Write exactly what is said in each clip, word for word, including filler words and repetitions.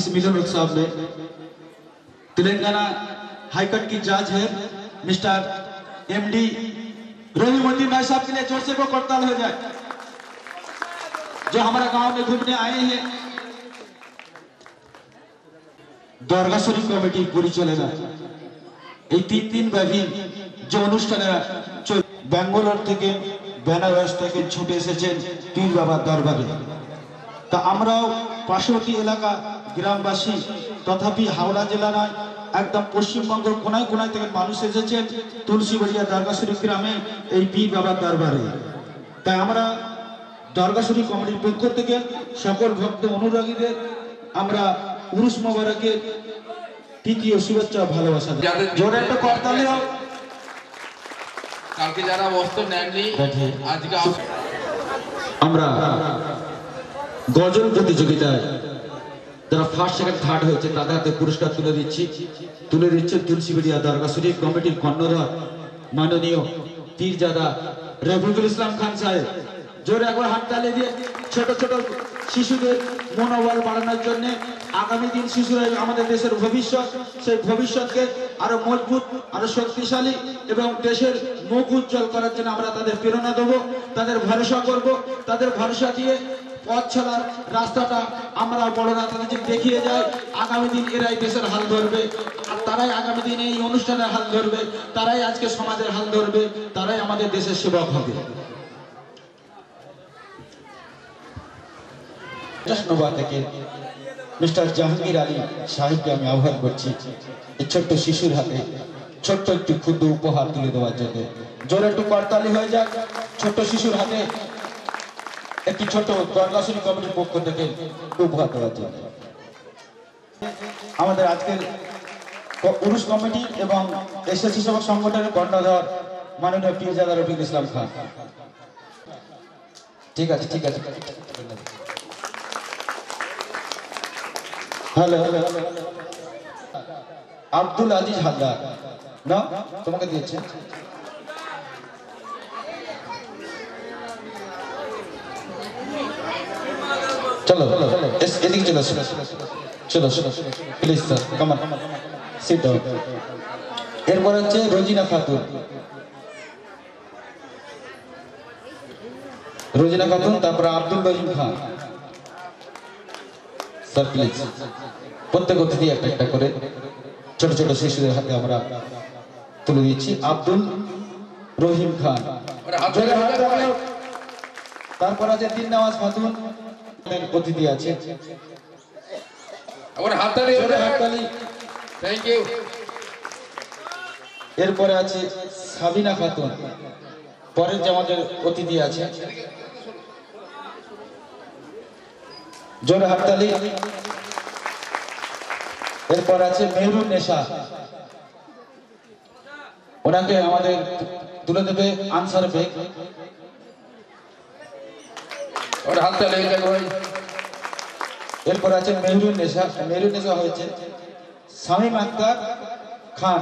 इस मिलन उत्सव में तेलंगाना हाईकोर्ट की जज है मिस्टर एमडी रहीमुद्दीन भाई साहब के लिए जोर से वो करताल हो जाए, जो हमारा गांव में घूमने आए हैं। दरगाशरी कमिटी परिचालना এই তিন দিন ব্যাপী যে অনুষ্ঠানেরা বেঙ্গালোর থেকে বেনারস থেকে ছুটে এসেছেন পীর বাবার দরবারে। তা আমরাও পার্শ্ববর্তী এলাকা গ্রামবাসী তথাপি হাওড়া জেলা নয় একদম পশ্চিমবঙ্গের কোনায় কোনায় থেকে মানুষ এসেছেন তুলসীবাড়িয়া দরগাশরী গ্রামে এই পীর বাবার দরবারে। তাই আমরা দরগাশরী কমিটির পক্ষ থেকে সকল ভক্ত অনুরাগীদের আমরা উরুস মোবারকের তৃতীয় শুভেচ্ছা ভালোবাসা জোরে একটা করতালি হোক। কালকে যারা বস্ত্র নেননি আজকে আমরা গজল প্রতিযোগিতায় যারা ফার্স্ট সেকেন্ড থার্ড হয়েছে তাদের হাতে পুরস্কার তুলে দিচ্ছি তুলে দিচ্ছে তুলসীবাড়িয়া দরগা শরীফ কমিটির কর্ণধার মাননীয় পীরজাদা রফিকুল ইসলাম খান সাহেব। জোরে একবার হাততালি দিয়ে ছোট ছোট শিশুদের মনোবল বাড়ানোর জন্য আগামী দিন শিশুরা আমাদের দেশের ভবিষ্যৎ, সেই ভবিষ্যৎকে আরো মজবুত আরো শক্তিশালী এবং দেশের মুখ উজ্জ্বল করার জন্য আমরা তাদের প্রেরণা দেবো, তাদের ভরসা করব, তাদের ভরসা দিয়ে পথ চলার রাস্তাটা আমরা বড়রা তাদের দেখিয়ে যাই। আগামী দিন এরাই দেশের হাল ধরবে, আর তারাই আগামী দিন এই অনুষ্ঠানের হাল ধরবে, তারাই আজকে সমাজের হাল ধরবে, তারাই আমাদের দেশের সেবক হবে। থেকে মিস্টার জাহাঙ্গীর আলী সাহেবকে আমি আহ্বান করছি এই ছোট্ট শিশুর হাতে ছোট্ট একটি ক্ষুদ্র উপহার তুলে দেওয়ার জন্য। জোরে একটু করতালি হয়ে যাক ছোট্ট শিশুর হাতে একটি ছোট দরগাশরী কমিটির পক্ষ থেকে উপহার দেওয়ার জন্য। আমাদের আজকের উরুস কমিটি এবং এসএসসি সেবক সংগঠনের কর্ণধার মাননীয় পীরজাদা রফিকুল ইসলাম খান। ঠিক আছে ঠিক আছে হ্যালো হ্যালো আব্দুল আজিজ হালদার না তোমাকে দিয়েছে। চলো এদিকে চলো চলো চলো please sir come on sit down. এরপর হচ্ছে রোজিনা খাতুন, রোজিনা খাতুন তারপর আব্দুল রহিম খান। স্যার প্লিজ প্রত্যেক অতিথি একটা একটা করে ছোট ছোট শিশুদের হাতে আমরা তুলে দিচ্ছি। আব্দুল রহিম খান, তারপর আছে দিন নওয়াজ খাতুন অতিথি আছে। এরপরে আছে সাবিনা খাতুন, পরের যে আমাদের অতিথি আছে জোরে হাততালি। এরপর আছে মেহরুন নেশা, ওনাকে আমাদের তুলে দেবে আনসার বেগ। এরপর আছে মেহরুন নেশা, মেহরুন নেশা হয়েছে শামীম আক্তার খান,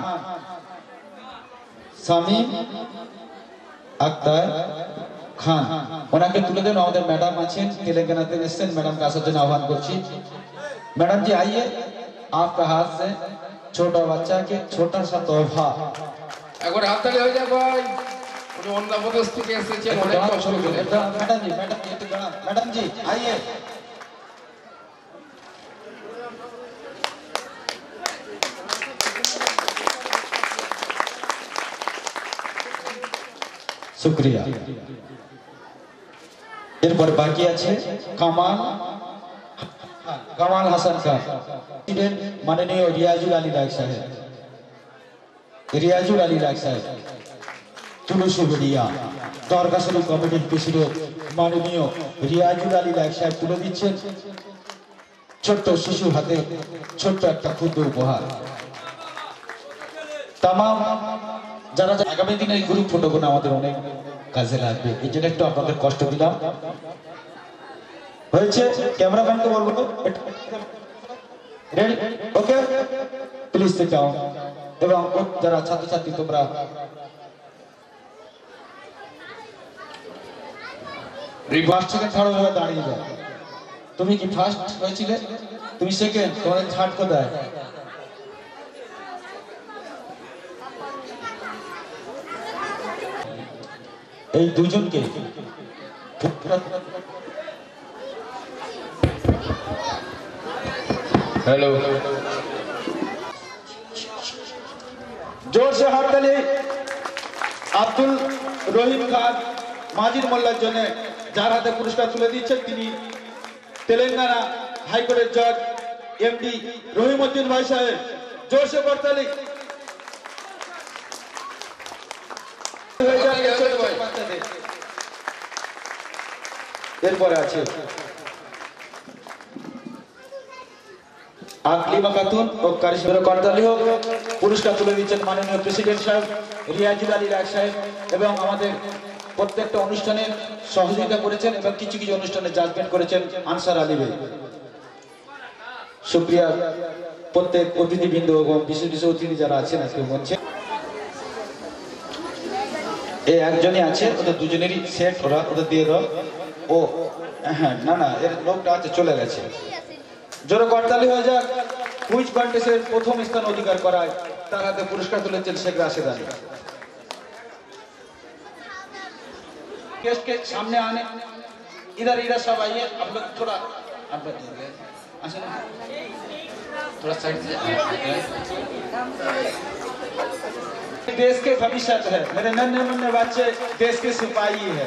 শামীম আক্তার খান ওনাকে তুলে দেন। আমাদের ম্যাডাম আছেন तेलंगाना থেকে এসেছেন, ম্যাডামকে আসার জন্য আহ্বান করছি। मैडम जी आइए, आपका हाथ से छोटा बच्चा के छोटा सा तोहफा একবার হাত তালি হয়ে যাক ভাই। উনি অন্য প্রদেশ থেকে এসেছেন, অনেক কষ্ট করে। Madam ji madam ji madam ji आइए। शुक्रिया। এরপর বাকি আছে কামাল কামাল হাসান খান, প্রেসিডেন্ট মাননীয় রিয়াজুল আলী রায় সাহেব, রিয়াজুল আলী রায় সাহেব তুলসীবাড়িয়া দরগাশরী কমিটির প্রেসিডেন্ট মাননীয় রিয়াজুল আলী রায় সাহেব তুলে দিচ্ছেন ছোট্ট শিশুর হাতে ছোট্ট একটা ক্ষুদ্র উপহার। তামাম যারা আগামী দিনে এই গ্রুপ ফটোগুলো আমাদের অনেক কাজে লাগবে, এই জন্য একটু আপনাদের কষ্ট দিলাম। হয়েছে ক্যামেরাম্যানকে বলবো ready okay please sit down. এবং যারা ছাত্রছাত্রী তোমরা ফার্স্ট সেকেন্ড থার্ড হয়ে দাঁড়িয়ে যাও। তুমি কি ফার্স্ট হয়েছিলে? তুমি সেকেন্ড, তোমাদের থার্ড কোথায়? এই দুজনকে हेलो जोर से हातताली আব্দুল রহিম খান মাজিদ মোল্লার জন্য, যার হাতে পুরস্কার তুলে দিচ্ছেন তিনি তেলেঙ্গানা হাইকোর্টের জজ এমডি রহিমউদ্দিন ভাই সাহেব। जोर से করতালি। এরপরে আছে আকলিমা খাতুন ও কারিশমা করতালি হোক। পুরস্কার তুলে দিচ্ছেন মাননীয় প্রেসিডেন্ট সাহেব রিয়াজুল আলী রায় সাহেব এবং আমাদের প্রত্যেকটা অনুষ্ঠানে সহযোগিতা করেছেন এবং কিছু কিছু অনুষ্ঠানে জাজমেন্ট করেছেন আনসার আলী ভাই। শুকরিয়া প্রত্যেক অতিথিবৃন্দ এবং বিশেষ বিশেষ অতিথি যারা আছেন আজকে মঞ্চে। এই একজনই আছে, ওদের দুজনেরই সেট, ওরা ওদের দিয়ে দাও। ও হ্যাঁ, না না, এর লোকটা আছে, চলে গেছে। জোরে করতালি হয়ে যাক। কুইজ কন্টেস্টের প্রথম স্থান অধিকার করায় তার হাতে পুরস্কার তুলেছেন শেখ রাশেদ আলী। गेस्ट के सामने आने, इधर इधर सब आइए। आप लोग थोड़ा आप थोड़ा साइड से। देश के भविष्य है, मेरे नन्हे मुन्ने बच्चे देश के सिपाही है।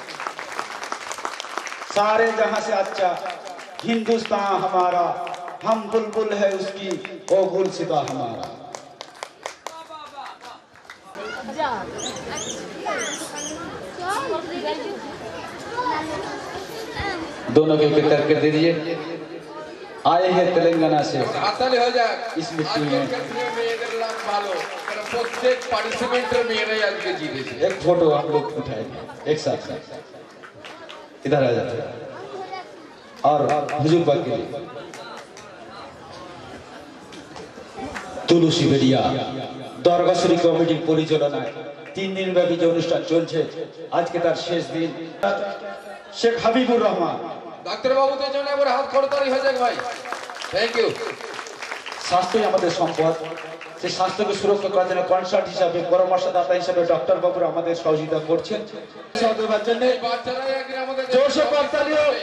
सारे जहां से अच्छा हिंदुस्तान हमारा, हम बुलबुल है उसकी, ओ गुलसिता हमारा। दोनों के बेहतर कर दीजिए। आए हैं तेलंगाना से हाताली हो जाए इस मिट्टी में। प्रत्येक पार्टिसिपेंट मेरे आज के जीते। एक फोटो आप लोग उठाए एक साथ, इधर आ जाते हैं और हुजूर पाक के लिए তুলসী বেড়িয়া দরগাশ্বরী কমিটির পরিচালনায় তিন দিন ব্যাপী যে অনুষ্ঠান চলছে, আজকে তার শেষ দিন। শেখ হাবিবুর রহমান ডাক্তার বাবুদের জন্য একবার হাত করতালি হয়ে যাক ভাই। Thank you. স্বাস্থ্যই আমাদের সম্পদ, সেই স্বাস্থ্যকে সুরক্ষা করার জন্য কনসাল্ট হিসাবে, পরামর্শদাতা হিসাবে ডক্টর বাবুরা আমাদের সহযোগিতা করছেন। বাচ্চারাই একদিন আমাদের জোরসে করতালি হোক।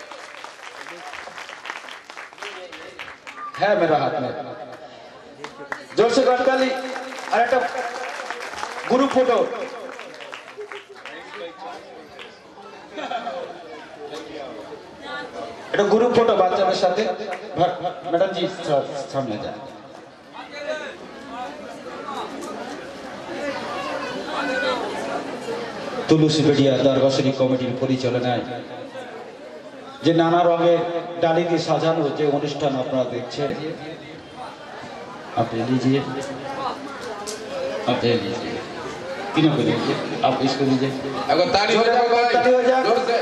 হ্যাঁ মেরা হাত में जोर से करताली। আর একটা গ্রুপ ফটো, এটা গ্রুপ ফটো বাচ্চাদের সাথে। ম্যাডাম জি সামনে যান। তুলসী বেড়িয়া দরগাশ্বরী কমিটির পরিচালনায় যে নানা রঙের ডালি দিয়ে সাজানো যে অনুষ্ঠান আপনারা দেখছেন, आप ले लीजिए, आप ले लीजिए, तीनों को लीजिए, आप इसको लीजिए। अगर ताली हो जाए भाई, ताली हो जाए। जोर से।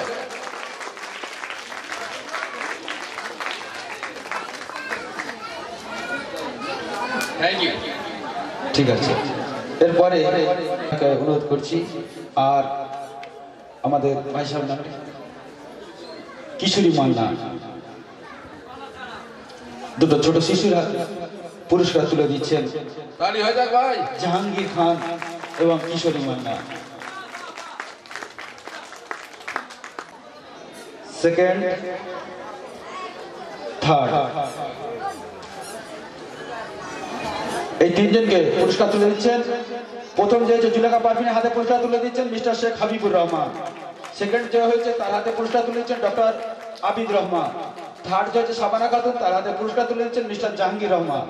Thank you. ঠিক আছে, এরপরে অনুরোধ করছি আর আমাদের ভাই সাহেব নাম কিশোরী মান্না, দুটো ছোট শিশুর হাতে পুরস্কার তুলে দিচ্ছেন ताली हो जाए भाई। জাহাঙ্গীর খান এবং কিশোরী মান্না। সেকেন্ড, থার্ড, এই তিনজনকে পুরস্কার তুলে দিচ্ছেন। প্রথম যে হয়েছে জুলেখা পারভিনের হাতে পুরস্কার তুলে দিচ্ছেন মিস্টার শেখ হাবিবুর রহমান। সেকেন্ড যে হয়েছে তার হাতে পুরস্কার তুলে দিচ্ছেন ডক্টর আবিদ রহমান। থার্ড যে হচ্ছে শাবানা খাতুন, তার হাতে পুরস্কার তুলে দিচ্ছেন মিস্টার জাহাঙ্গীর রহমান।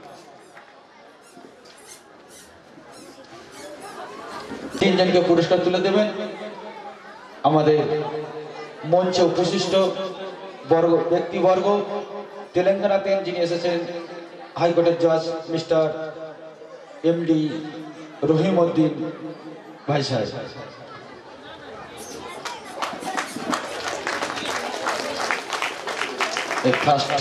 তিনজনকে পুরস্কার তুলে দেবেন আমাদের মঞ্চে উপস্থিত বর্গ ব্যক্তিবর্গ। তেলেঙ্গানাতে যিনি এসেছেন হাইকোর্টের জজ মিস্টার এমডি রহিমউদ্দিন ভাই সাহেব। ফার্স্ট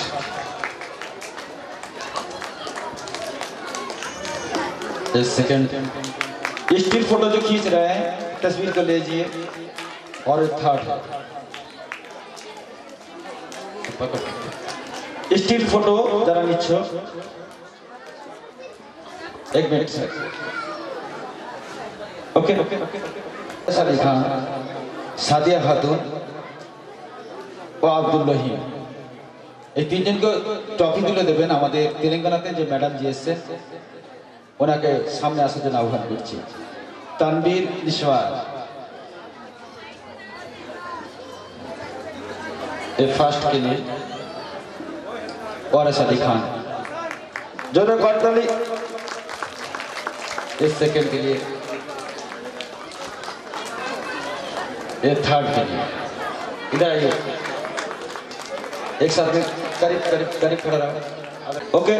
सेकंड स्टिल फोटो जो खींच रहे हैं तस्वीर को लीजिए और थर्ड स्टिल फोटो যারা নিচ্ছ एक मिनट सर ओके सारी खान सादिया खातून ও আব্দুল রহিম এই তিনজনকে ট্রফি তুলে দেবেন আমাদের তেলেঙ্গানাতে যে ম্যাডাম জি এসেছেন ওনাকে সামনে আসার জন্য আহ্বান করছি তানবীর নিশওয়ার ये फर्स्ट के लिए और अली खान जोर गौरतली इस सेकंड के लिए ये थर्ड के लिए इधर आइए एक साथ में करीब करीब करीब खड़ा रहो ओके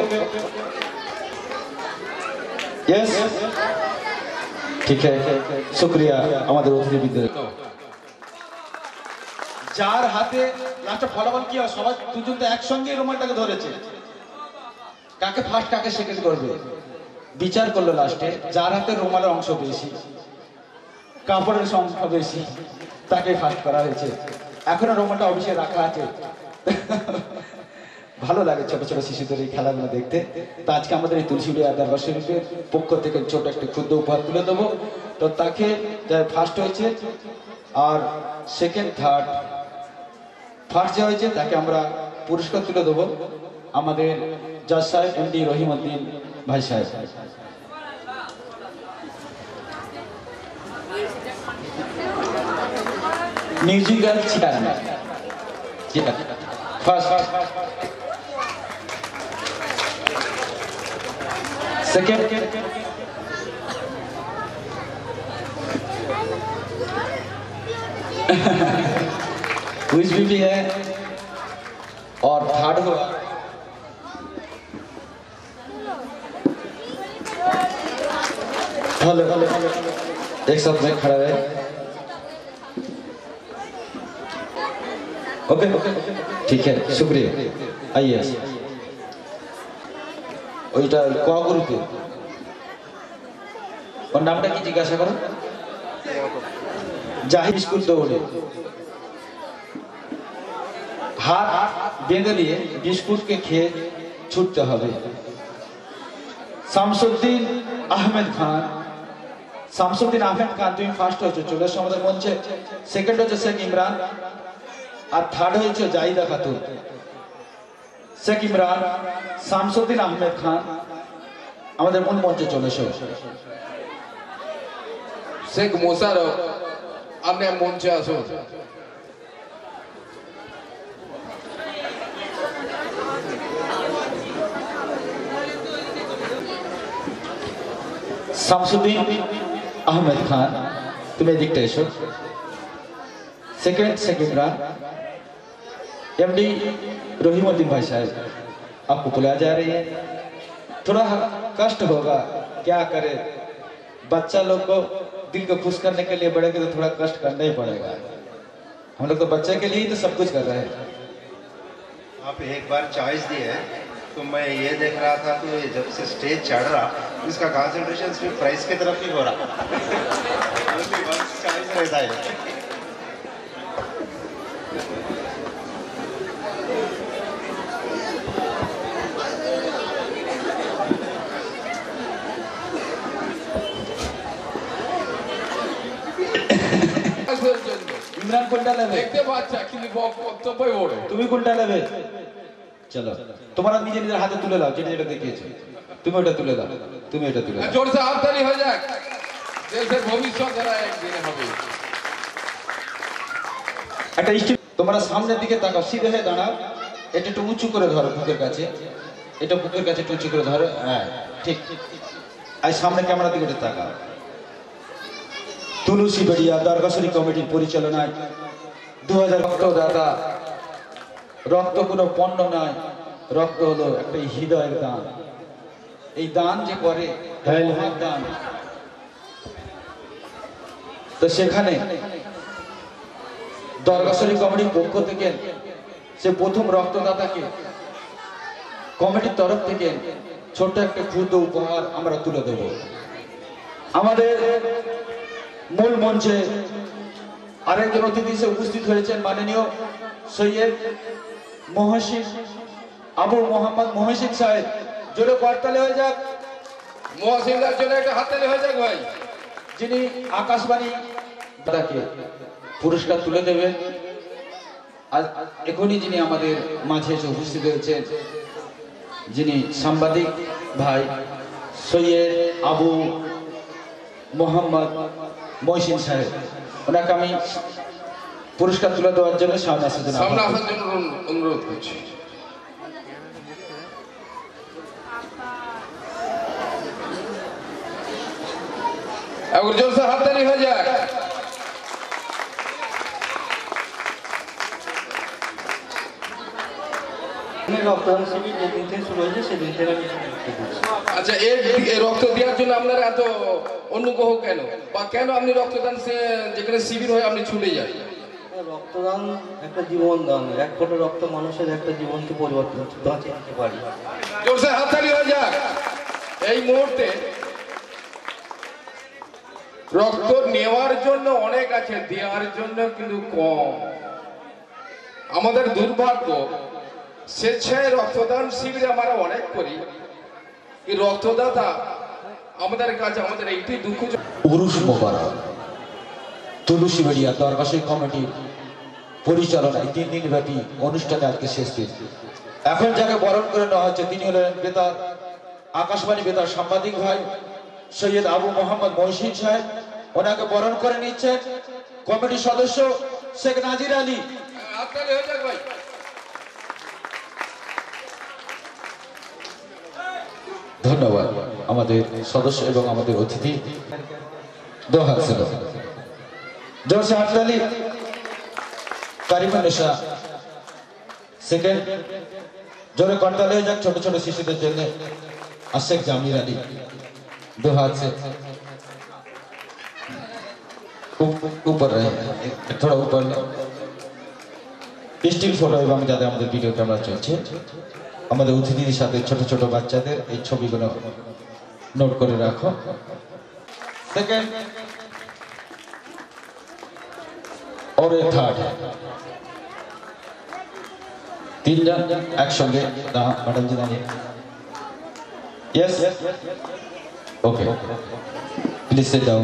यस ठीक है शुक्रिया हमारे अतिथि विद्यालय যার হাতে লাস্টে ফলাফল কি হয় সবাই দুজন তো একসঙ্গে রুমালটাকে ধরেছে কাকে ফার্স্ট কাকে সেকেন্ড করবে বিচার করলো লাস্টে যার হাতে রুমালের অংশ বেশি কাপড়ের সংখ্যা বেশি তাকে ফার্স্ট করা হয়েছে এখনো রুমালটা অফিসে রাখা আছে ভালো লাগে ছোট ছোট শিশুদের এই খেলাগুলো দেখতে তো আজকে আমাদের এই তুলসীবিড়িয়া দরবার শরীফের পক্ষ থেকে ছোট একটা ক্ষুদ্র উপহার তুলে দেবো তো তাকে ফার্স্ট হয়েছে আর সেকেন্ড থার্ড ফার্স্ট যে হয়েছে তাকে আমরা পুরস্কার তুলে দেবো আমাদের জাজ সাহেব এমডি রহিমউদ্দিন ভাই সাহেব musical chairman first second quiz भी, भी है और थर्ड हुआ हेलो एक साथ में खड़ा है ओके ठीक है शुक्रिया आइए ওইটা ক গ্রুপে ওর নামটা কি জিজ্ঞাসা করো জাহিদ স্কুল দৌড়ে হাত বেঁধে দিয়ে বিস্কুটকে খেয়ে ছুটতে হবে শামসুদ্দিন আহমেদ খান শামসুদ্দিন আহমেদ খান তুমি ফার্স্ট হয়েছো চলে এসো আমাদের মঞ্চে সেকেন্ড হচ্ছে শেখ ইমরান আর থার্ড হয়েছে জাহিদা খাতুন শেখ ইমরান শামসুদ্দিন আহমেদ খান আমাদের মূল মঞ্চে চলে এসো শেখ মোশাররফ আপনি মঞ্চে আসুন শামসুদ্দিন আহমেদ খান তুমি এদিকটা এসো सेकंड শেখ ইমরান एमडी रहीमउद्दीन भाई साहब आपको बुलाया जा रही है थोड़ा कष्ट होगा क्या करे बच्चा लोग को दिल को खुश करने के लिए बड़े के तो थोड़ा कष्ट करना ही पड़ेगा हम लोग तो बच्चे के लिए ही तो सब कुछ कर रहे हैं आप एक बार चॉइस दिए है तो मैं ये देख रहा था तो जब से स्टेज चढ़ रहा इसका कंसंट्रेशन सिर्फ प्राइस की तरफ ही हो रहा चॉइस रहता है ইমরান কোনটা নেবে দেখতে পাচ্ছা কিন্তু বক্তব্যই বড় তুমি কোনটা নেবে চলো তোমরা নিজে নিজের হাতে তুলে দাও যেটা যেটা দেখিয়েছো তুমি ওটা তুলে দাও তুমি এটা তুলে দাও জোরসে হাততালি হয়ে যাক দেশের ভবিষ্যৎ যারা একদিনে হবে একটা স্টিল তোমরা সামনের দিকে তাকাও সিধে হয়ে দাঁড়াও এটা একটু উঁচু করে ধরো বুকের কাছে এটা বুকের কাছে একটু উঁচু করে ধরো হ্যাঁ ঠিক আর সামনে ক্যামেরা দিকে তাকাও তুলসীবিড়িয়া দরগা শরীফ কমিটির পরিচালনায় দু হাজার রক্তদাতা রক্ত কোনো পণ্য নয় রক্ত হলো একটা হৃদয়ের দান এই দান যে করে মহান দান তো সেখানে দরগা শরীফ কমিটির পক্ষ থেকে সে প্রথম রক্তদাতাকে কমিটির তরফ থেকে ছোট্ট একটা ক্ষুদ্র উপহার আমরা তুলে দেব আমাদের মূল মঞ্চে আরেকজন অতিথি হিসেবে উপস্থিত হয়েছেন মাননীয় সৈয়দ মহসিন আবু মোহাম্মদ মহসিন সাহেব, জোরে করতালি হয়ে যাক। মহসিনদার জন্য একটা হাততালি হয়ে যাক ভাই। যিনি আকাশবাণী তাকে পুরস্কার তুলে দেবেন, আজ এখনই যিনি আমাদের মাঝে এসে উপস্থিত হয়েছেন, যিনি সাংবাদিক ভাই সৈয়দ আবু মোহাম্মদ মহসিন সাহেব, ওনাকে আমি পুরস্কার তুলে দেওয়ার জন্য সামনে আসার জন্য সামনে আসার জন্য অনুরোধ করছি। একবার জোরসে হাততালি হয়ে যাক। রক্তদান শিবির যেদিন থেকে শুরু হয়েছে সেদিন থেকে আমি আচ্ছা, এই রক্ত দেওয়ার জন্য আপনার এত অনুগ্রহ কেন, বা কেন আপনি রক্তদান যেখানে শিবির হয় আপনি ছুটে যান? রক্তদান একটা জীবন দান, এক ফোঁটা রক্ত মানুষের একটা জীবনকে পরিবর্তন বাঁচিয়ে দিতে পারি। জোরসে হাততালি হয়ে যাক। এই মুহূর্তে রক্ত নেওয়ার জন্য অনেক আছে, দেওয়ার জন্য কিন্তু কম। আমাদের দুর্ভাগ্য, স্বেচ্ছায় রক্তদান শিবিরে আমরা অনেক করি, এই রক্তদাতা আমাদের কাছে আমাদের এইটি দুঃখ। উরুস মোবারক তুলসী বেড়িয়া দরগাশী কমিটির পরিচালনায় তিন দিন ব্যাপী অনুষ্ঠানে আজকে শেষ দিন। এখন যাকে বরণ করে নেওয়া হচ্ছে তিনি হলেন বেতার আকাশবাণী বেতার সাংবাদিক ভাই সৈয়দ আবু মোহাম্মদ মহসিন সাহেব। ওনাকে বরণ করে নিচ্ছেন কমিটির সদস্য শেখ নাজির আলী। হাততালি হয়ে যাক ভাই। ধন্যবাদ আমাদের সদস্য এবং আমাদের অতিথি। দো হাত ছিল জোরসে হাততালি। কারিমুন্নেসা সেকেন্ড, জোরে করতালি হয়ে যাক ছোট ছোট শিশুদের জন্য। আর শেখ জামির আলী दो हाथ से ऊपर रहे, थोड़ा ऊपर স্টিল ফটো এবং যাদের আমাদের ভিডিও ক্যামেরা চলছে, আমাদের অতিথিদের সাথে ছোট ছোট বাচ্চাদের এই ছবিগুলো নোট করে রাখো। সেকেন্ড और থার্ড, তিনজন একসঙ্গে ম্যাডাম জি দাঁড়িয়ে। Yes okay, please sit down.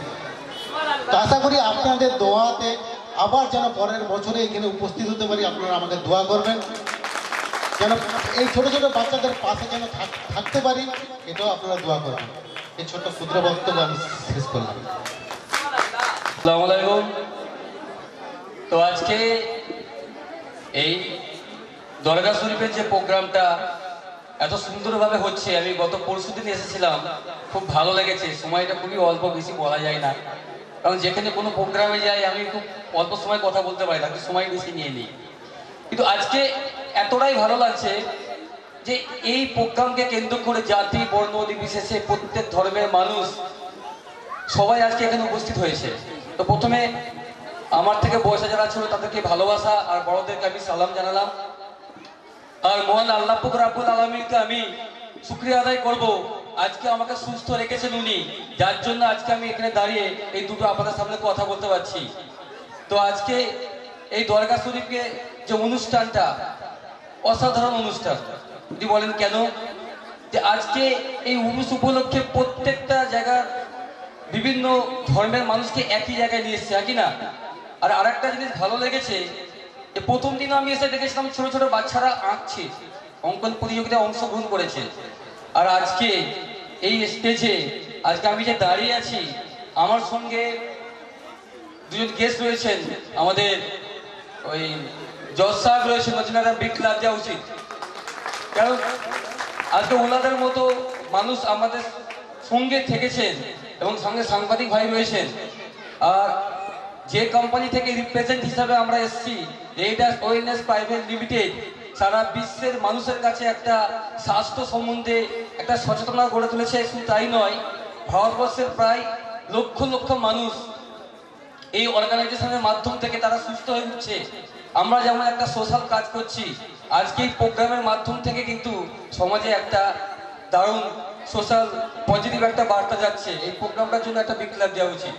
আশা করি আপনাদের দোয়াতে আবার যেন পরের বছরে এখানে উপস্থিত হতে পারি। আপনারা আমাদের দোয়া করবেন যেন এই ছোট ছোট বাচ্চাদের পাশে যেন থাকতে পারি, এটাও আপনারা দোয়া করবেন। এই ছোট্ট ক্ষুদ্র বক্তব্য আমি শেষ করলাম। আসসালামু আলাইকুম। তো আজকে এই দরগা শরীফের যে প্রোগ্রামটা এত সুন্দরভাবে হচ্ছে, আমি গত পরশু দিন এসেছিলাম, খুব ভালো লেগেছে। সময়টা খুবই অল্প, বেশি বলা যায় না, কারণ যেখানে কোনো প্রোগ্রামে যাই আমি খুব অল্প সময় কথা বলতে পারি, তাকে সময় বেশি নিয়ে নিই। কিন্তু আজকে এতটাই ভালো লাগছে যে এই প্রোগ্রামকে কেন্দ্র করে জাতি বর্ণ নির্বিশেষে প্রত্যেক ধর্মের মানুষ সবাই আজকে এখানে উপস্থিত হয়েছে। তো প্রথমে আমার থেকে বয়সে যারা ছিল তাদেরকে ভালোবাসা আর বড়দেরকে আমি সালাম জানালাম। আর মহান আল্লাহ পাক রব্বুল আলামিনকে আমি শুকরিয়া আদায় করব, আজকে আমাকে সুস্থ রেখেছেন উনি, যার জন্য আজকে আমি এখানে দাঁড়িয়ে এই দুটো আপনাদের সামনে কথা বলতে পারছি। তো আজকে এই দরগা শরীফে যে অনুষ্ঠানটা অসাধারণ অনুষ্ঠান, যদি বলেন কেন, যে আজকে এই উরুস উপলক্ষে প্রত্যেকটা জায়গার বিভিন্ন ধর্মের মানুষকে একই জায়গায় নিয়ে এসেছে, একই না। আর আরেকটা জিনিস ভালো লেগেছে, যে প্রথম দিন আমি এসে দেখেছিলাম ছোট ছোট বাচ্চারা আঁকছে, অঙ্কন প্রতিযোগিতায় অংশগ্রহণ করেছে। আর আজকে এই স্টেজে আজকে আমি যে দাঁড়িয়ে আছি, আমার সঙ্গে দুজন গেস্ট রয়েছেন, আমাদের ওই জজ সাহেব রয়েছেন, ওনাদের বিগ ক্লাব দেওয়া উচিত, কারণ আজকে ওনাদের মতো মানুষ আমাদের সঙ্গে থেকেছেন এবং সঙ্গে সাংবাদিক ভাই রয়েছেন। আর যে কোম্পানি থেকে রিপ্রেজেন্ট হিসাবে আমরা এসেছি, রেইডার্স ওয়েলনেস প্রাইভেট লিমিটেড, সারা বিশ্বের মানুষের কাছে একটা স্বাস্থ্য সম্বন্ধে একটা সচেতনতা গড়ে তুলেছে। শুধু তাই নয়, ভারতবর্ষের প্রায় লক্ষ লক্ষ মানুষ এই অর্গানাইজেশনের মাধ্যম থেকে তারা সুস্থ হয়ে উঠছে। আমরা যেমন একটা সোশ্যাল কাজ করছি, আজকে এই প্রোগ্রামের মাধ্যম থেকে কিন্তু সমাজে একটা দারুণ সোশ্যাল পজিটিভ একটা বার্তা যাচ্ছে। এই প্রোগ্রামটার জন্য একটা বিগ ক্লাব দেওয়া উচিত।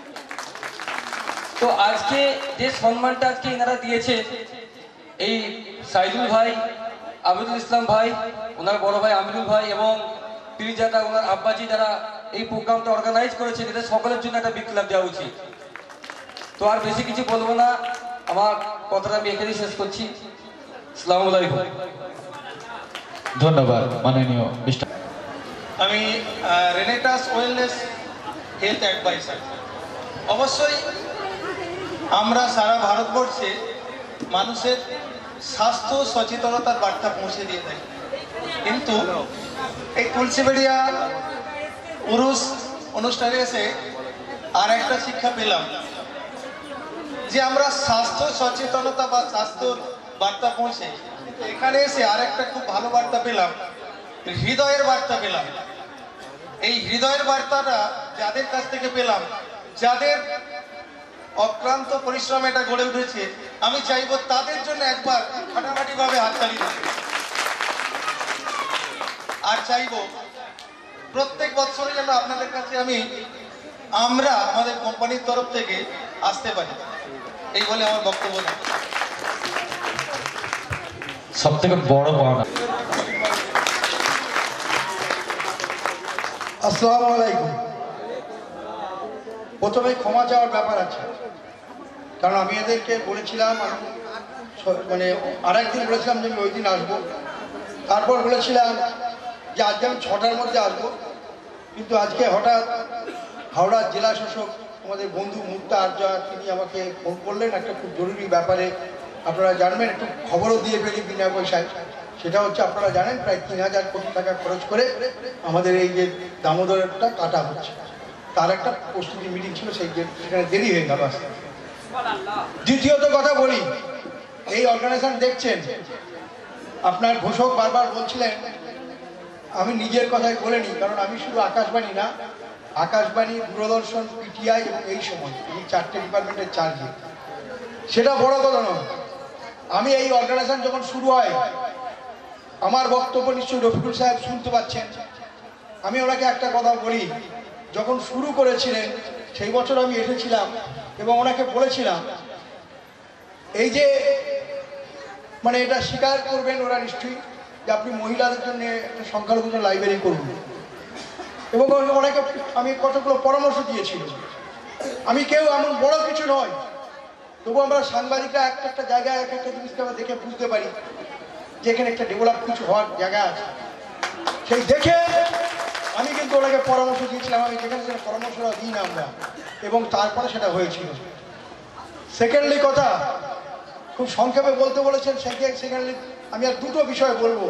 তো আজকে যে সম্মানটা আজকে এনারা দিয়েছে, এই সাইদুল ভাই আমিরুল ইসলাম ভাই, ওনার বড় ভাই আমিরুল ভাই এবং পিরিজাদা ওনার আব্বাজি যারা এই প্রোগ্রামটা অর্গানাইজ করেছেন, এদের সকলের জন্য একটা বিপ্লব দেওয়া উচিত। তো আর বেশি কিছু বলবো না, আমার কথাটা আমি এখানেই শেষ করছি। আসসালামু আলাইকুম। ধন্যবাদ মাননীয় মিস্টার। আমি রেনেটাস ওয়েলনেস হেলথ অ্যাডভাইসার। অবশ্যই আমরা সারা ভারতবর্ষে মানুষের স্বাস্থ্য সচেতনতার বার্তা পৌঁছে দিয়ে থাকি, কিন্তু এই তুলসীবেড়িয়া উরুস অনুষ্ঠানে এসে আর একটা শিক্ষা পেলাম যে আমরা স্বাস্থ্য সচেতনতা বা স্বাস্থ্যর বার্তা পৌঁছে, কিন্তু এখানে এসে আর একটা খুব ভালো বার্তা পেলাম, হৃদয়ের বার্তা পেলাম। এই হৃদয়ের বার্তাটা যাদের কাছ থেকে পেলাম, যাদের অক্লান্ত পরিশ্রম এটা গড়ে উঠেছে, আমি চাইবো তাদের জন্য একবার ফাটাফাটি ভাবে হাততালি দিতে। আর চাইবো প্রত্যেক বছরে যেন আপনাদের কাছে আমি আমরা আমাদের কোম্পানির তরফ থেকে আসতে পারি, এই বলে আমার বক্তব্য। সব থেকে বড় পাওনা। আসসালামু আলাইকুম। প্রথমে ক্ষমা চাওয়ার ব্যাপার আছে, কারণ আমি এদেরকে বলেছিলাম, আমি মানে আর একদিন বলেছিলাম যে আমি ওই দিন আসবো, তারপর বলেছিলাম যে আজকে আমি ছটার মধ্যে আসবো, কিন্তু আজকে হঠাৎ হাওড়ার জেলা শাসক আমাদের বন্ধু মুক্তা আর্য তিনি আমাকে ফোন করলেন একটা খুব জরুরি ব্যাপারে। আপনারা জানবেন, একটু খবরও দিয়ে ফেলি বিনা পয়সায়। সেটা হচ্ছে আপনারা জানেন প্রায় তিন হাজার কোটি টাকা খরচ করে আমাদের এই যে দামোদরটা কাটা হচ্ছে, তার একটা প্রস্তুতি মিটিং ছিল, সেই সেখানে দেরি হয়ে গেল আসতে। দ্বিতীয়ত কথা বলি, এই অর্গানাইজেশন দেখছেন, আপনার ঘোষক বারবার বলছিলেন, আমি নিজের কথাই বলিনি, কারণ আমি শুধু আকাশবাণী না, আকাশবাণী, দূরদর্শন, পিটিআই এবং এই সময় এই চারটে ডিপার্টমেন্টের চার্জে। সেটা বড় কথা নয়। আমি এই অর্গানাইজেশন যখন শুরু হয়, আমার বক্তব্য নিশ্চয়ই রফিকুল সাহেব শুনতে পাচ্ছেন, আমি ওনাকে একটা কথা বলি, যখন শুরু করেছিলেন সেই বছর আমি এসেছিলাম এবং ওনাকে বলেছিলাম এই যে মানে এটা স্বীকার করবেন ওরা নিশ্চয়ই যে আপনি মহিলাদের জন্য একটা সংখ্যালঘু লাইব্রেরি করুন, এবং ওনাকে আমি কতগুলো পরামর্শ দিয়েছিল। আমি কেউ এমন বড় কিছু নয়, তবু আমরা সাংবাদিকরা একটা একটা জায়গায় এক একটা জিনিসকে আমরা দেখে বুঝতে পারি যে এখানে একটা ডেভেলপ কিছু হওয়ার জায়গা আছে। সেই দেখে আমি কিন্তু ওনাকে পরামর্শ দিয়েছিলাম, আমি যেখানে সেখানে পরামর্শটা দিই না আমরা, এবং তারপরে সেটা হয়েছিল। সেকেন্ডলি কথা খুব সংক্ষেপে বলতে বলেছেন, সেকেন্ডলি আমি আর দুটো বিষয় বলবো।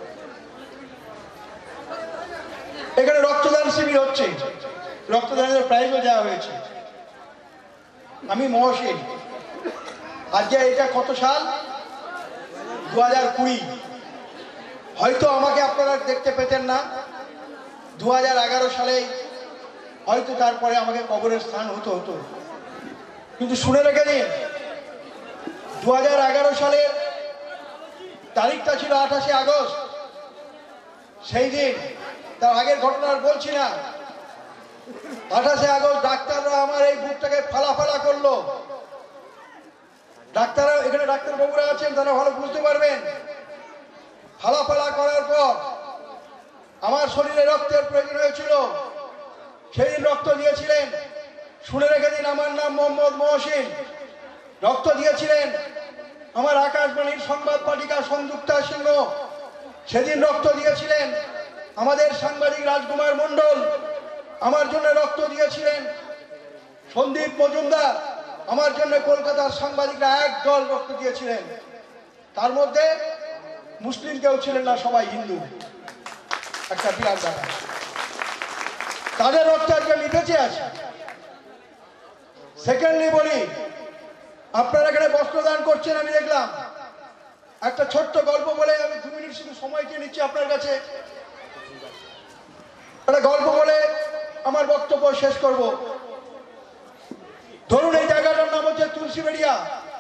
এখানে রক্তদান শিবির হচ্ছে, রক্তদানের প্রাইজও দেওয়া হয়েছে। আমি মহসিন, আজকে এটা কত সাল? দু হাজার কুড়ি। হয়তো আমাকে আপনারা দেখতে পেতেন না, দু হাজার এগারো সালেই হয়তো তারপরে আমাকে কবরের স্থান হতো হতো কিন্তু শুনে রেখে দিন, দু হাজার এগারো সালের তারিখটা ছিল আঠাশে আগস্ট। সেই দিন, তার আগের ঘটনা আর বলছি না, আঠাশে আগস্ট ডাক্তাররা আমার এই বুকটাকে ফালা ফালা করলো। ডাক্তাররা, এখানে ডাক্তারবাবুরা আছেন, তারা ভালো বুঝতে পারবেন। ফালা ফালা করার পর আমার শরীরে রক্তের প্রয়োজন হয়েছিল, সেই দিন রক্ত দিয়েছিলেন, শুনে রেখে দিন, আমার নাম মোহাম্মদ মহসিন। রক্ত দিয়েছিলেন আমার আকাশবাণীর সংবাদ পাঠিকা সংযুক্তা সিংহ, সেদিন রক্ত দিয়েছিলেন আমাদের সাংবাদিক রাজকুমার মণ্ডল, আমার জন্য রক্ত দিয়েছিলেন সন্দীপ মজুমদার, আমার জন্য কলকাতার সাংবাদিকরা এক দল রক্ত দিয়েছিলেন। তার মধ্যে মুসলিম কেউ ছিলেন না, সবাই হিন্দু। একটা বিরাট ব্যাপার, তাদের রক্ত আজকে লিখেছে আছে। সেকেন্ডলি বলি, আপনারা এখানে বস্ত্রদান করছেন, আমি দেখলাম। একটা ছোট্ট গল্প বলে আমি দু মিনিট শুধু সময় দিয়ে নিচ্ছি আপনার কাছে। একটা গল্প বলে আমার বক্তব্য শেষ করব। ধরুন এই জায়গাটার নাম হচ্ছে তুলসীবেড়িয়া।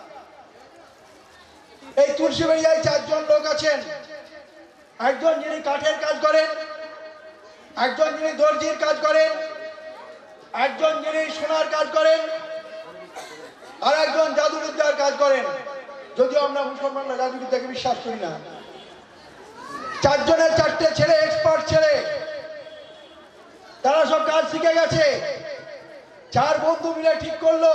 এই তুলসীবেড়িয়ায় চারজন লোক আছেন। একজন যিনি কাঠের কাজ করেন, একজন যিনি দর্জির কাজ করেন, একজন যিনি সোনার কাজ করেন, আর একজন জাদুবিদ্যার কাজ করেন। যদিও আমরা মুসলমানরা জাদুবিদ্যাকে বিশ্বাস করি না, চারজনের চারটে ছেলে এক্সপার্ট ছেলে, তারা সব কাজ শিখে গেছে। চার বন্ধু মিলে ঠিক করলো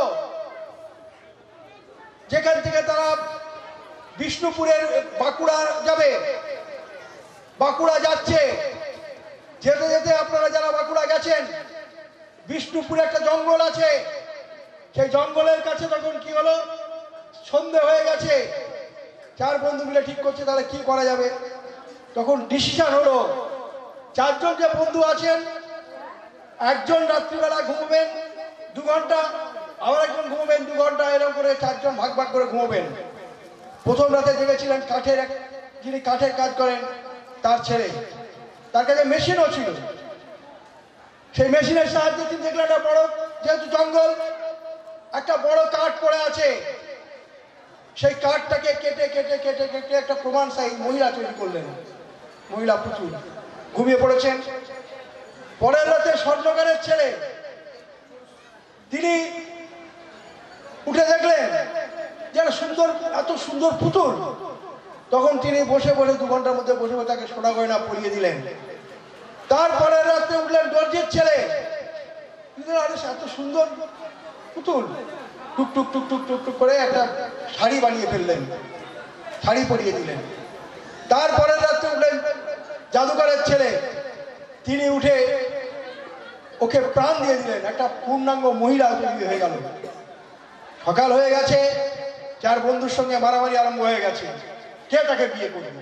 যেখান থেকে তারা বিষ্ণুপুরের বাঁকুড়া যাবে। বাঁকুড়া যাচ্ছে, যেতে যেতে আপনারা যারা বাঁকুড়া গেছেন, বিষ্ণুপুরে একটা জঙ্গল আছে, সেই জঙ্গলের কাছে তখন কি হলো, সন্ধে হয়ে গেছে। চার বন্ধু মিলে ঠিক করছে তাহলে কি করা যাবে। তখন ডিসিশন হলো, চারজন যে বন্ধু আছেন, একজন রাত্রিবেলা ঘুমবেন দু ঘন্টা, আবার একজন ঘুমবেন দু ঘন্টা, এরকম করে চারজন ভাগ ভাগ করে ঘুমবেন। প্রথম রাতে জেগেছিলেন কাঠের এক, যিনি কাঠের কাজ করেন তার ছেলে, তার কাছে মেশিনও ছিল। সেই মেশিনের সাহায্যে তিনি দেখলেন একটা বড়, যেহেতু জঙ্গল, একটা বড় কাঠ পড়ে আছে, সেই কাঠটাকে কেটে কেটে কেটে কেটে একটা প্রমাণ সাই মহিলা তৈরি করলেন। মহিলা প্রচুর ঘুমিয়ে পড়েছেন। পরের রাতে স্বর্ণকারের ছেলে তিনি উঠে দেখলেন যে সুন্দর, এত সুন্দর পুতুল। তখন তিনি বসে বসে দু ঘন্টার মধ্যে বসে বসে তাকে সোনা গয়না পরিয়ে দিলেন। তারপরের রাতে উঠলেন দর্জির ছেলে, এত সুন্দর পুতুল, টুক টুক টুক টুক টুক টুক করে একটা শাড়ি বানিয়ে ফেললেন, শাড়ি পরিয়ে দিলেন। তারপরের রাতে উঠলেন জাদুকরের ছেলে, তিনি উঠে ওকে প্রাণ দিয়ে দিলেন, একটা পূর্ণাঙ্গ মহিলা তৈরি হয়ে গেল। সকাল হয়ে গেছে, চার বন্ধুর সঙ্গে মারামারি আরম্ভ হয়ে গেছে, কে তাকে বিয়ে করবে।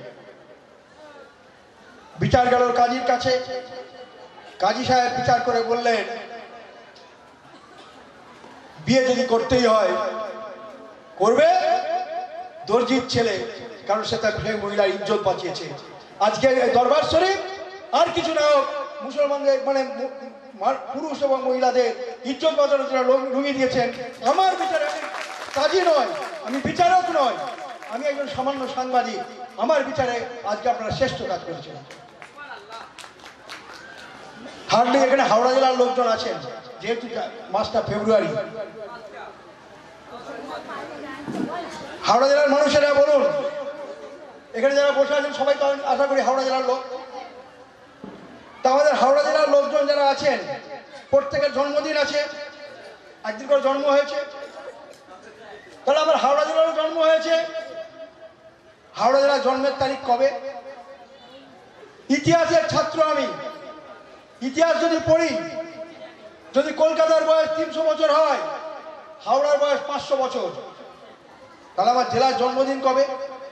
বিচার গেল কাজীর কাছে। কাজী সাহেব বিচার করে বললেন, বিয়ে যদি করতেই হয় করবে দর্জির ছেলে, কারণ সে তার সেই মহিলার ইজ্জত বাঁচিয়েছে। আজকে দরবার শরীফ আর কিছু না হোক, মুসলমানদের মানে পুরুষ এবং মহিলাদের ইজ্জত বাঁচানোর জন্য লুঙ্গি দিয়েছেন। আমার বিচারে আমি কাজী নয়, আমি বিচারক নয়, আমি একজন সামান্য সাংবাদিক। আমার বিচারে আজকে আপনারা শ্রেষ্ঠ কাজ করেছেন। হার্ডলি এখানে হাওড়া জেলার লোকজন আছেন, যেহেতু মাসটা ফেব্রুয়ারি। হাওড়া জেলার মানুষেরা বলুন, এখানে যারা বসে আছেন সবাই তো আশা করি হাওড়া জেলার লোক। তা আমাদের হাওড়া জেলার লোকজন যারা আছেন, প্রত্যেকের জন্মদিন আছে, একদিন করে জন্ম হয়েছে। তাহলে আমার হাওড়া জেলারও জন্ম হয়েছে। হাওড়া জেলার জন্মের তারিখ কবে? ইতিহাসের ছাত্র আমি, ইতিহাস যদি পড়ি, যদি কলকাতার বয়স তিনশো বছর হয়, হাওড়ার বয়স পাঁচশো বছর, তাহলে আমার জেলার জন্মদিন কবে?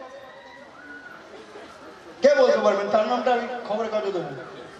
কে বলতে পারবেন? তার নামটা আমি খবরের কাগজে দেবো।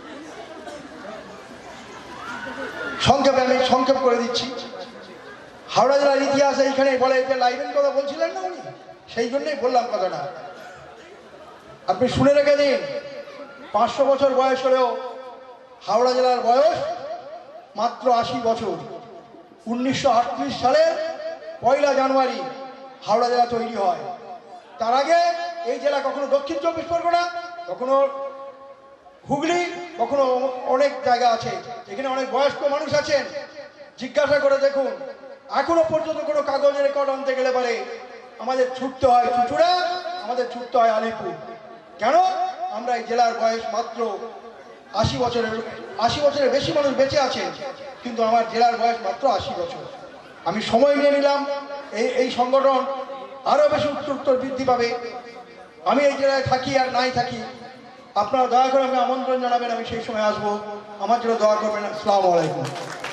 সংক্ষেপে আমি সংক্ষেপ করে দিচ্ছি। হাওড়া জেলার ইতিহাস এইখানে বলে, যে লাইব্রেরির কথা বলছিলেন না উনি, সেই জন্যই বললাম কথাটা। আপনি শুনে রেখে দিন, পাঁচশো বছর বয়স হলেও হাওড়া জেলার বয়স মাত্র আশি বছর। উনিশশো আটত্রিশ সালে পয়লা জানুয়ারি হাওড়া জেলা তৈরি হয়। তার আগে এই জেলা কখনো দক্ষিণ চব্বিশ পরগনা, কখনো হুগলি, কখনো অনেক জায়গা আছে, এখানে অনেক বয়স্ক মানুষ আছেন। জিজ্ঞাসা করে দেখুন, এখনো পর্যন্ত কোনো কাগজের রেকর্ড আনতে গেলে পারে আমাদের ছুটতে হয় চুচুড়া, আমাদের ছুটতে হয় আলিপুর। কেন? আমরা এই জেলার বয়স মাত্র আশি বছরের, আশি বছরের বেশি মানুষ বেঁচে আছেন, কিন্তু আমার জেলার বয়স মাত্র আশি বছর। আমি সময় নিয়ে নিলাম, এই এই সংগঠন আরও বেশি উত্তর উত্তর বৃদ্ধি পাবে। আমি এই জেলায় থাকি আর নাই থাকি, আপনারা দয়া করে আমি আমন্ত্রণ জানাবেন, আমি সেই সময় আসবো, আমার জন্য দোয়া করবেন। আসসালামু আলাইকুম।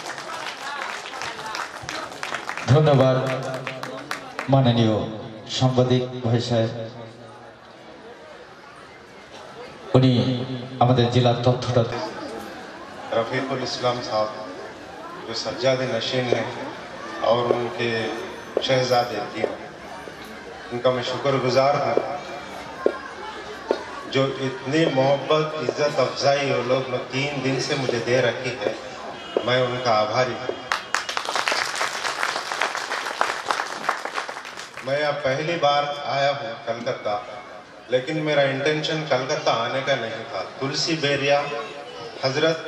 ধন্যবাদ মাননীয় সাংবাদিক ভাই সাহেব, উনি আমাদের জেলার তথ্যটা। रफ़ीकुल इस्लाम साहब जो सज्जाद नशीन हैं और उनके शहजादे तीन, उनका मैं शुक्रगुजार हूँ जो इतनी मोहब्बत इज़्ज़त अफजाई वो लोग ने तीन दिन से मुझे दे रखी है। मैं उनका आभारी हूँ। मैं अब पहली बार आया हूँ कलकत्ता, लेकिन मेरा इंटेंशन कलकत्ता आने का नहीं था। तुलसी बेरिया हजरत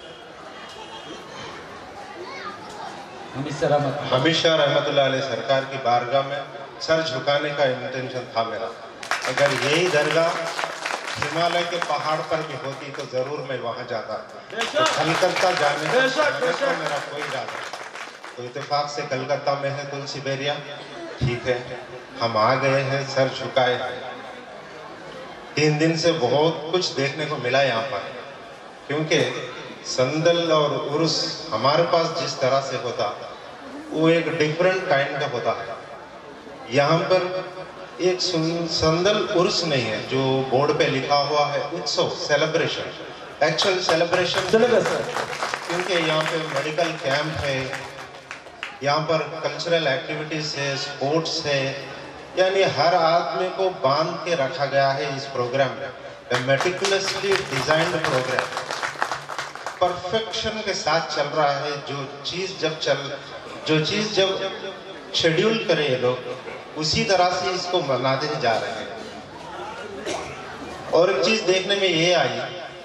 हमेशा रहमतुल्लाह अलैह सरकार की बारगाह में सर झुकाने का इंटेंशन था मेरा। अगर यही दरगाह हिमालय के पहाड़ पर भी होती तो जरूर मैं वहां जाता। तो कलकत्ता जाने का मेरा कोई इरादा, तो इत्तेफाक से कलकत्ता में है तुलसी बेरिया, ठीक है हम आ गए हैं, सर झुकाए हैं। तीन दिन से बहुत कुछ देखने को मिला यहाँ पर, क्योंकि संदल और उर्स हमारे पास जिस तरह से होता वो एक डिफरेंट काइंड का होता है। यहाँ पर एक संदल उर्स नहीं है जो बोर्ड पे लिखा हुआ है उत्सव, सेलिब्रेशन, एक्चुअल सेलिब्रेशन, क्योंकि यहाँ पे मेडिकल कैंप है, यहाँ पर कल्चरल एक्टिविटीज है, स्पोर्ट्स है, यानी हर आदमी को बांध के रखा गया है इस प्रोग्राम में। मेटिकुलसली डिजाइंड प्रोग्राम परफेक्शन के साथ चल रहा है। जो चीज जब चल जो चीज जब शेड्यूल करे ये लोग उसी तरह से इसको मनाते जा रहे हैं। और एक चीज देखने में ये आई,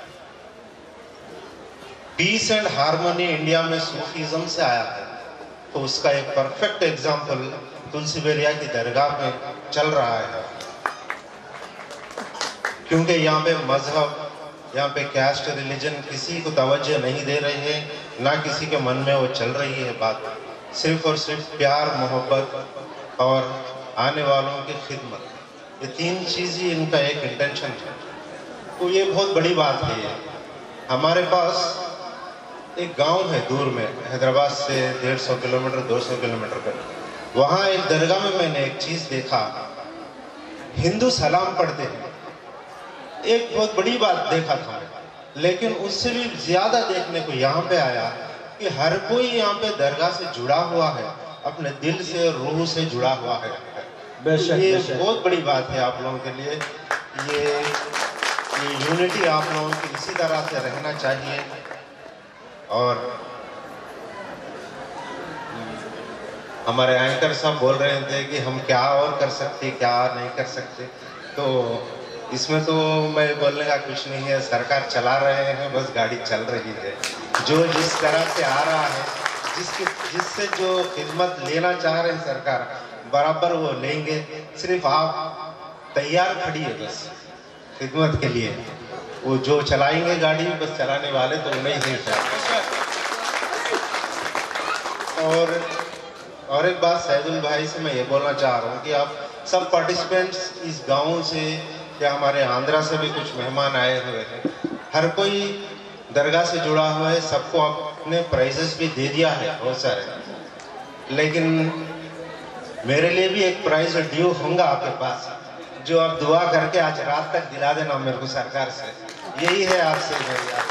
पीस एंड हार्मनी इंडिया में सूफीज्म से आया है, तो उसका एक परफेक्ट एग्जाम्पल तुलसी बेरिया की दरगाह में चल रहा है। क्योंकि यहाँ पे मजहब, यहाँ पे कैस्ट, रिलीजन किसी को तवज्जो नहीं दे रहे हैं, ना किसी के मन में वो चल रही है बात, सिर्फ और सिर्फ प्यार, मोहब्बत और आने वालों की खिदमत, ये तीन चीज़ ही इनका एक इंटेंशन है। तो ये बहुत बड़ी बात है। ये हमारे पास एक गांव है दूर में, हैदराबाद से डेढ़ सौ किलोमीटर दो सौ किलोमीटर पर, वहाँ एक दरगाह में मैंने एक चीज़ देखा, हिंदू सलाम पढ़ते हैं, एक बहुत बड़ी बात देखा था। लेकिन उससे भी ज़्यादा देखने को यहाँ पे आया कि हर कोई यहाँ पे दरगाह से जुड़ा हुआ है, अपने दिल से, रूह से जुड़ा हुआ है। बेशक, ये बेशक। बहुत बड़ी बात है आप लोगों के लिए। ये ये यूनिटी आप लोगों की इसी तरह से रहना चाहिए। और हमारे एंकर साहब बोल रहे थे कि हम क्या और कर सकते, क्या नहीं कर सकते, तो इसमें तो मैं बोलने का कुछ नहीं है। सरकार चला रहे हैं, बस गाड़ी चल रही है। जो जिस तरह से आ रहा है, जिसकी जिससे जो खिदमत लेना चाह रहे हैं सरकार, बराबर वो लेंगे। सिर्फ आप तैयार खड़िए बस खिदमत के लिए। वो जो चलाएंगे गाड़ी, बस चलाने वाले तो नहीं हैं। और और एक बात सैदुल भाई से मैं ये बोलना चाह रहा हूँ कि आप सब पार्टिसिपेंट्स इस गाँव से या हमारे आंध्रा से भी कुछ मेहमान आए हुए हैं, हर कोई दरगाह से जुड़ा हुआ है, सबको आपने प्राइजेस भी दे दिया है बहुत सारे। लेकिन मेरे लिए भी एक प्राइज ड्यू होगा आपके पास, जो आप दुआ करके आज रात तक दिला देना मेरे को सरकार से। यही है आपसे मेरी आप।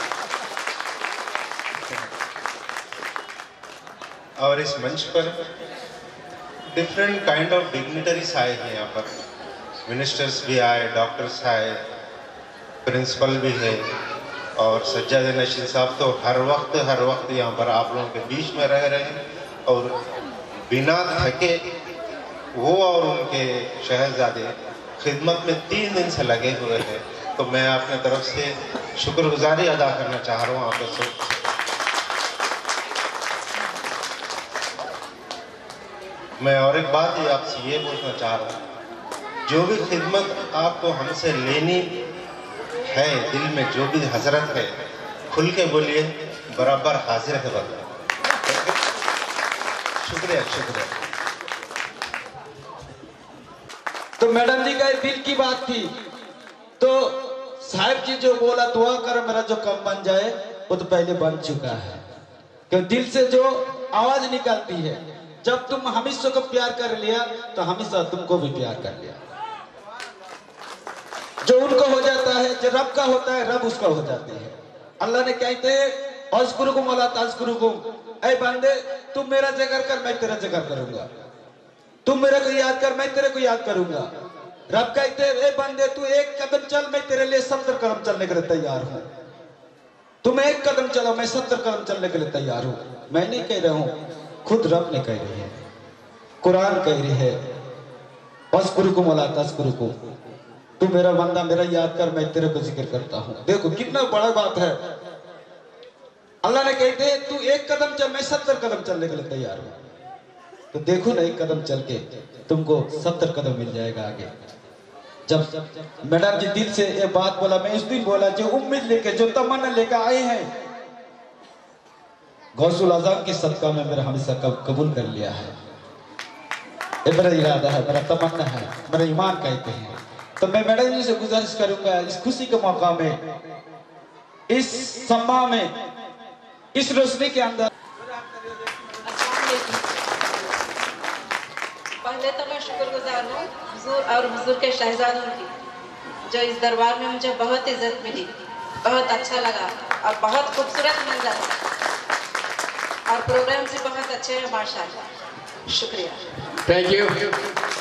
और इस मंच पर डिफरेंट काइंड ऑफ डिग्निटरीज आए हैं यहाँ पर, मिनिस्टर्स भी आए, डॉक्टर्स आए, प्रिंसिपल भी है, और सज्जाद नशीद साहब तो हर वक्त हर वक्त यहाँ पर आप लोगों के बीच में रह रहे हैं और बिना थके वो और उनके शहजादे खिदमत में तीन दिन से लगे हुए हैं। तो मैं अपने तरफ से शुक्रगुजारी अदा करना चाह रहा हूँ आप सब। मैं और एक बात ही आपसे ये पूछना चाह रहा हूँ, जो भी खिदमत आपको हमसे लेनी है, दिल में जो भी हजरत है, खुल के बोलिए, बराबर हाजिर है बंदा। शुक्रिया शुक्रिया। तो मैडम जी का दिल की बात थी, तो साहब जी जो बोला दुआ कर मेरा जो कम बन जाए, वो तो पहले बन चुका है। क्यों दिल से जो आवाज निकलती है, जब तुम हमेशा को प्यार कर लिया तो हमेशा तुमको भी प्यार कर लिया। जो उनको हो जाता है, जो रब का होता है, रब उसका हो जाती है। अल्लाह ने कहते हैं अज़कुरुकुम वला तज़कुरुकुम, ऐ बंदे तुम मेरा जिक्र कर, मैं तेरा जिक्र करूंगा, तुम मेरे को याद कर, मैं तेरे को याद करूंगा। रब कहते हैं ए बंदे तू एक कदम चल, मैं तेरे लिए सत्तर कदम चलने के लिए तैयार हूं। तुम एक कदम चलो, मैं सत्तर कदम चलने के लिए तैयार हूं। मैं नहीं कह रहा हूं, खुद रब ने कह रही है, कुरान कह रही है अज़कुरुकुम वला तज़कुरुकुम, तू मेरा बंदा मेरा याद कर, मैं तेरे को जिक्र करता हूं। देखो कितना बड़ा बात है। अल्लाह ने कहते हैं तू एक कदम चल, मैं सत्तर कदम चलने के लिए तैयार हूं। तो देखो ना, एक कदम चल के तुमको सत्तर कदम मिल जाएगा आगे। जब मैडम जी दिल से ये बात बोला, मैं उस दिन बोला जो उम्मीद लेके जो तमन्ना लेकर आए हैं गौसुल आजम की सदका में मेरा हमेशा कब कबूल कर लिया है। ये मेरा इरादा है, मेरा तमन्ना है, मेरा ईमान कहते हैं। तो मैं मैडम जी से गुजारिश करूंगा इस खुशी के मौका में, इस सम्मान में, इस रोशनी के अंदर। पहले तो मैं शुक्रगुजार हूँ हुजूर और हुजूर के शहजादों की, जो इस दरबार में मुझे बहुत इज्जत मिली, बहुत अच्छा लगा और बहुत खूबसूरत मंजर और प्रोग्राम से बहुत अच्छे हैं माशाल्लाह। शुक्रिया। Thank you.